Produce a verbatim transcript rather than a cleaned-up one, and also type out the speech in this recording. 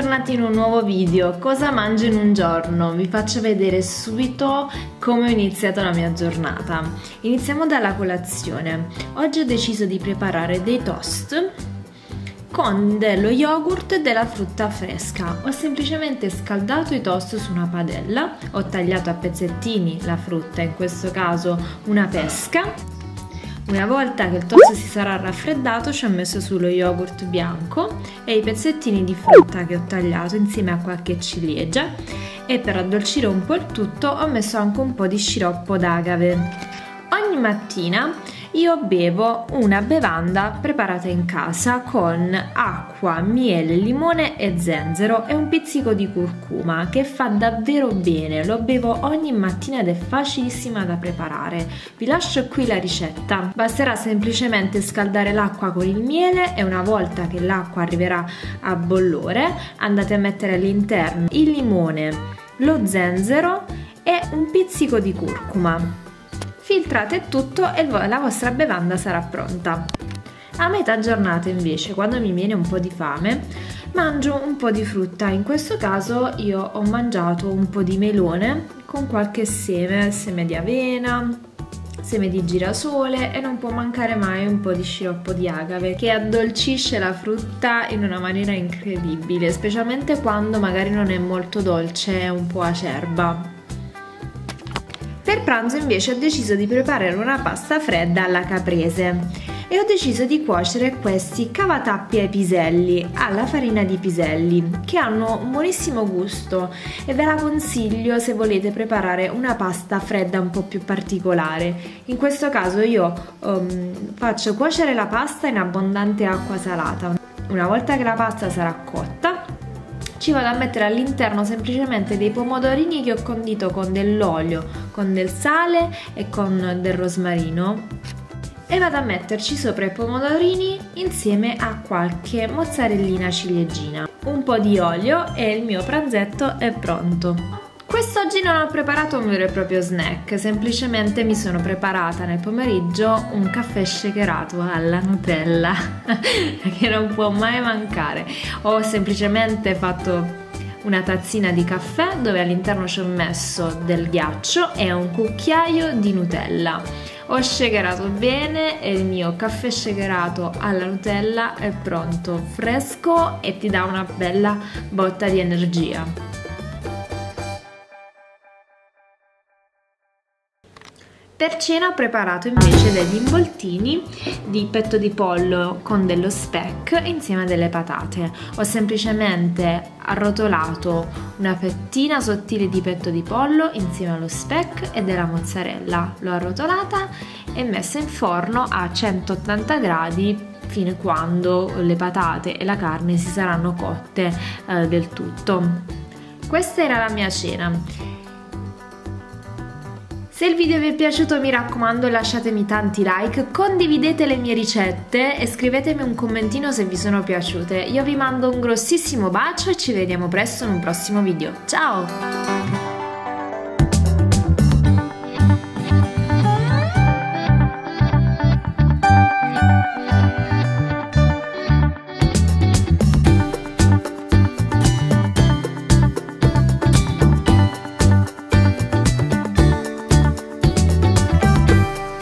bentornati in un nuovo video. Cosa mangio in un giorno? Vi faccio vedere subito come ho iniziato la mia giornata. Iniziamo dalla colazione. Oggi ho deciso di preparare dei toast con dello yogurt e della frutta fresca. Ho semplicemente scaldato i toast su una padella, ho tagliato a pezzettini la frutta, in questo caso una pesca. Una volta che il toast si sarà raffreddato ci ho messo sullo yogurt bianco e i pezzettini di frutta che ho tagliato insieme a qualche ciliegia, e per addolcire un po' il tutto ho messo anche un po' di sciroppo d'agave. Ogni mattina io bevo una bevanda preparata in casa con acqua, miele, limone e zenzero e un pizzico di curcuma, che fa davvero bene. Lo bevo ogni mattina ed è facilissima da preparare. Vi lascio qui la ricetta. Basterà semplicemente scaldare l'acqua con il miele e una volta che l'acqua arriverà a bollore andate a mettere all'interno il limone, lo zenzero e un pizzico di curcuma. Filtrate tutto e la vostra bevanda sarà pronta. A metà giornata invece, quando mi viene un po' di fame, mangio un po' di frutta. In questo caso io ho mangiato un po' di melone con qualche seme, seme di avena, seme di girasole, e non può mancare mai un po' di sciroppo di agave che addolcisce la frutta in una maniera incredibile, specialmente quando magari non è molto dolce, è un po' acerba. Per pranzo invece ho deciso di preparare una pasta fredda alla caprese e ho deciso di cuocere questi cavatappi ai piselli alla farina di piselli, che hanno un buonissimo gusto e ve la consiglio se volete preparare una pasta fredda un po' più particolare. In questo caso io um, faccio cuocere la pasta in abbondante acqua salata. Una volta che la pasta sarà cotta, ci vado a mettere all'interno semplicemente dei pomodorini che ho condito con dell'olio, con del sale e con del rosmarino, e vado a metterci sopra i pomodorini insieme a qualche mozzarellina ciliegina, un po' di olio, e il mio pranzetto è pronto. Quest'oggi non ho preparato un vero e proprio snack, semplicemente mi sono preparata nel pomeriggio un caffè shakerato alla Nutella che non può mai mancare. Ho semplicemente fatto una tazzina di caffè dove all'interno ci ho messo del ghiaccio e un cucchiaio di Nutella. Ho shakerato bene e il mio caffè shakerato alla Nutella è pronto, fresco, e ti dà una bella botta di energia. Per cena ho preparato invece degli involtini di petto di pollo con dello speck insieme a delle patate. Ho semplicemente arrotolato una fettina sottile di petto di pollo insieme allo speck e della mozzarella. L'ho arrotolata e messa in forno a centottanta gradi fino a quando le patate e la carne si saranno cotte eh, del tutto. Questa era la mia cena. Se il video vi è piaciuto, mi raccomando, lasciatemi tanti like, condividete le mie ricette e scrivetemi un commentino se vi sono piaciute. Io vi mando un grossissimo bacio e ci vediamo presto in un prossimo video. Ciao!